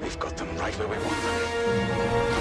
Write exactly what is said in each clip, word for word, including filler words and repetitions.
We've got them right where we want them.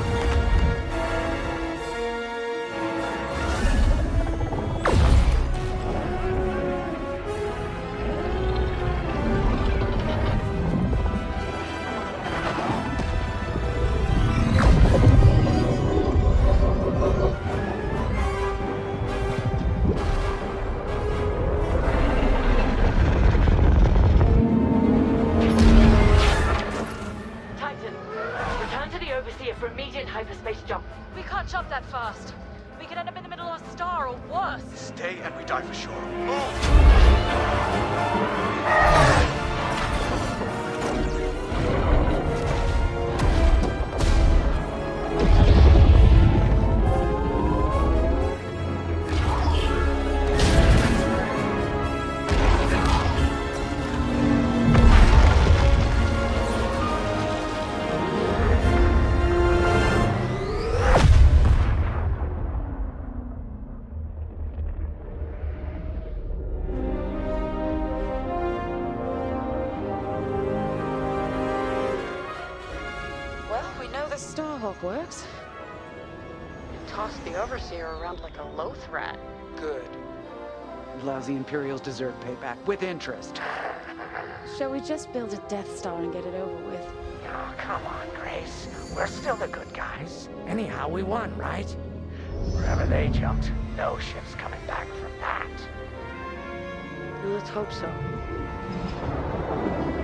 For immediate hyperspace jump. We can't jump that fast. We could end up in the middle of a star or worse. Stay and we die for sure. Move! Starhawk works. Toss the Overseer around like a loath rat. Good. Lousy Imperials deserve payback, with interest. Shall we just build a Death Star and get it over with? Oh, come on, Grace. We're still the good guys. Anyhow, we won, right? Wherever they jumped, no ship's coming back from that. Let's hope so.